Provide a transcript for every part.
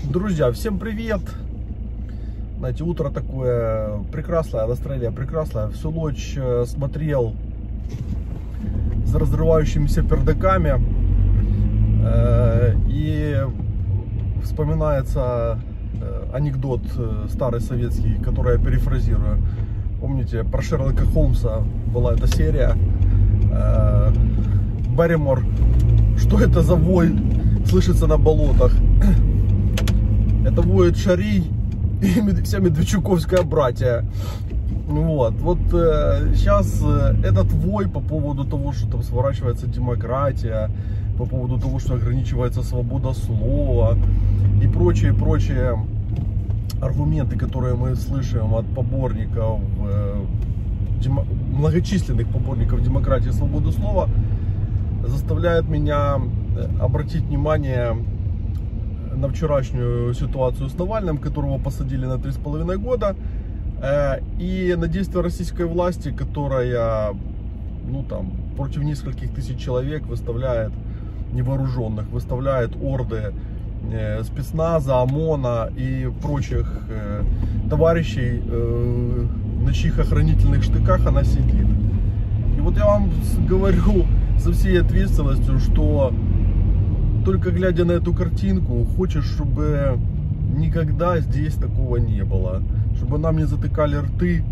Друзья, всем привет! Знаете, утро такое прекрасное, настроение прекрасное. Всю ночь смотрел за разрывающимися пердаками. И вспоминается анекдот старый советский, который я перефразирую. Помните, про Шерлока Холмса была эта серия. Барримор, что это за вой слышится на болотах? Это воет Шарий и вся медведчуковская братья. Вот сейчас этот вой по поводу того, что там сворачивается демократия, по поводу того, что ограничивается свобода слова и прочие аргументы, которые мы слышим от поборников, многочисленных поборников демократии и свободы слова, заставляет меня обратить внимание на вчерашнюю ситуацию с Навальным, которого посадили на 3,5 года, и на действия российской власти, которая, против нескольких тысяч человек выставляет невооруженных, выставляет орды спецназа, ОМОНа и прочих товарищей, на чьих охранительных штыках она сидит. И вот я вам говорю со всей ответственностью, что только глядя на эту картинку, хочешь, чтобы никогда здесь такого не было. Чтобы нам не затыкали рты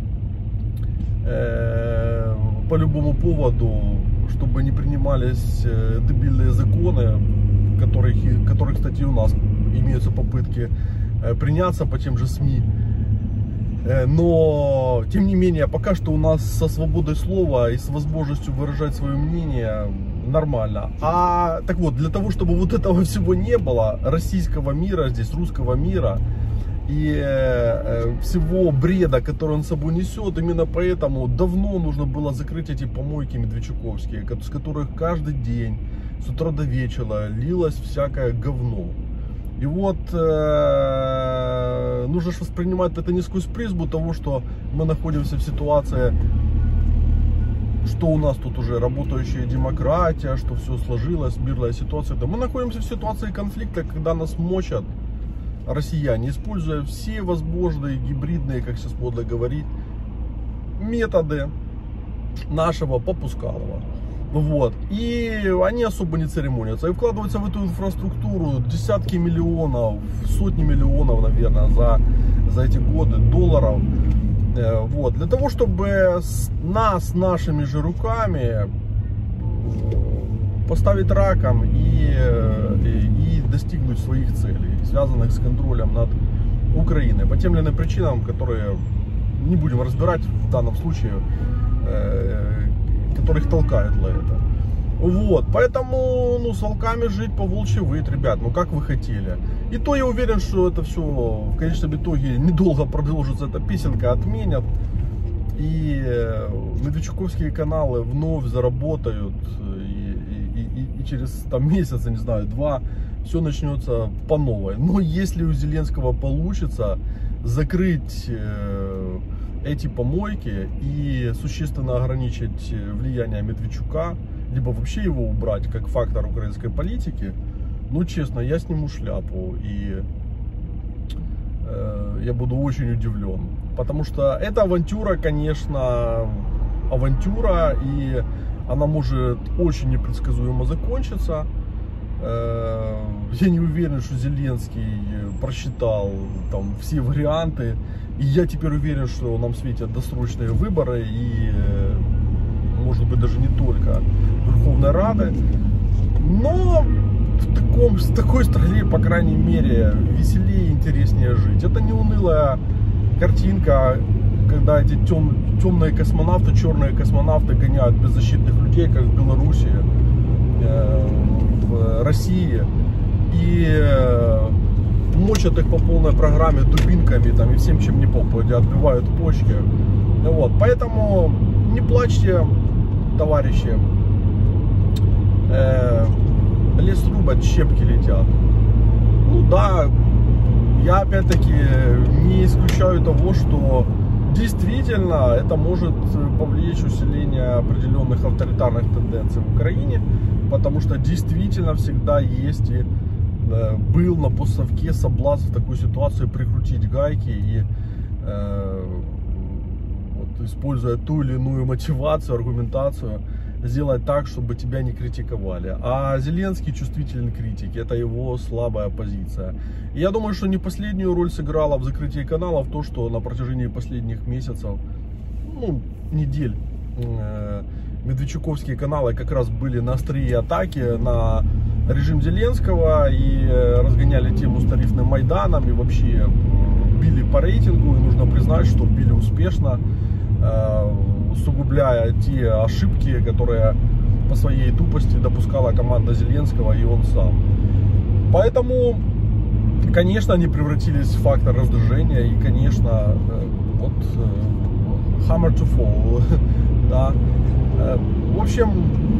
по любому поводу, чтобы не принимались дебильные законы, которых, кстати, у нас имеются попытки приняться по тем же СМИ. Но, тем не менее, пока что у нас со свободой слова и с возможностью выражать свое мнение нормально. Так вот, для того, чтобы вот этого всего не было, российского мира здесь, русского мира и всего бреда, который он с собой несет, именно поэтому давно нужно было закрыть эти помойки медведчуковские, с которых каждый день с утра до вечера лилось всякое говно. И вот нужно же воспринимать это не сквозь призму того, что мы находимся в ситуации, что у нас тут уже работающая демократия, что все сложилось, мирная ситуация. Да, мы находимся в ситуации конфликта, когда нас мочат россияне, используя все возможные гибридные, как сейчас модно говорить, методы нашего попускалова. И они особо не церемонятся и вкладываются в эту инфраструктуру десятки миллионов, сотни миллионов, наверное, за эти годы долларов. Для того, чтобы нас нашими же руками поставить раком и достигнуть своих целей, связанных с контролем над Украиной, по тем или иным причинам, которые не будем разбирать в данном случае, которых толкают на это. Поэтому, с волками жить, по волчьи выть, ребят, как вы хотели. И то я уверен, что это все в конечном итоге недолго продолжится, эта песенка отменят. И медведчуковские каналы вновь заработают. И через месяц, не знаю, 2, все начнется по новой. Но если у Зеленского получится закрыть эти помойки и существенно ограничить влияние Медведчука, либо вообще его убрать как фактор украинской политики, честно, я сниму шляпу и я буду очень удивлен. Потому что эта авантюра, конечно, авантюра, и она может очень непредсказуемо закончиться. Я не уверен, что Зеленский просчитал там все варианты. И я теперь уверен, что нам светят досрочные выборы. И, может быть, даже не только Верховной Рады. Но в такой стране, по крайней мере, веселее и интереснее жить. Это не унылая картинка, когда эти темные космонавты, черные космонавты гоняют беззащитных людей, как в Беларуси, в России, и мочат их по полной программе дубинками и всем, чем не попадет, отбивают почки. Поэтому не плачьте, товарищи. Лес рубят, щепки летят. Да, я опять-таки не исключаю того, что действительно это может повлечь усиление определенных авторитарных тенденций в Украине, потому что действительно всегда есть и был на постсовке соблазн в такой ситуации прикрутить гайки и вот, используя ту или иную мотивацию, аргументацию, сделать так, чтобы тебя не критиковали. А Зеленский чувствителен к критике, это его слабая позиция. И я думаю, что не последнюю роль сыграло в закрытии каналов то, что на протяжении последних месяцев, ну, недель, медведчуковские каналы как раз были на острие атаки на режим Зеленского и разгоняли тему с тарифным Майданом и вообще били по рейтингу. И нужно признать, что били успешно, усугубляя те ошибки, которые по своей тупости допускала команда Зеленского и он сам. Поэтому, конечно, они превратились в фактор раздражения и, конечно, вот hammer to fall, да. В общем,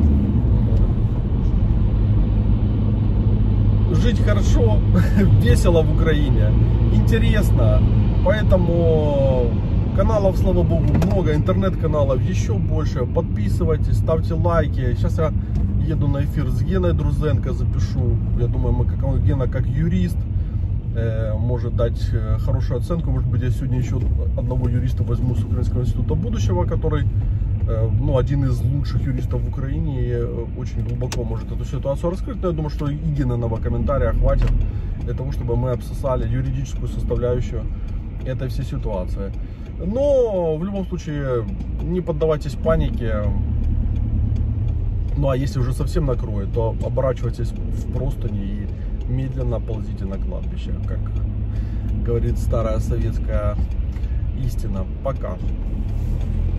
жить хорошо, весело в Украине, интересно, поэтому каналов, слава богу, много, интернет-каналов еще больше. Подписывайтесь, ставьте лайки. Сейчас я еду на эфир с Геной Друзенко, запишу. Я думаю, Гена как юрист может дать хорошую оценку. Может быть, я сегодня еще одного юриста возьму с Украинского института будущего, который, ну, один из лучших юристов в Украине и очень глубоко может эту ситуацию раскрыть. Но я думаю, что и Гениного комментария хватит для того, чтобы мы обсосали юридическую составляющую этой всей ситуации. Но в любом случае не поддавайтесь панике. Ну а если уже совсем накроет, то оборачивайтесь в простыни и медленно ползите на кладбище, как говорит старая советская истина. Пока.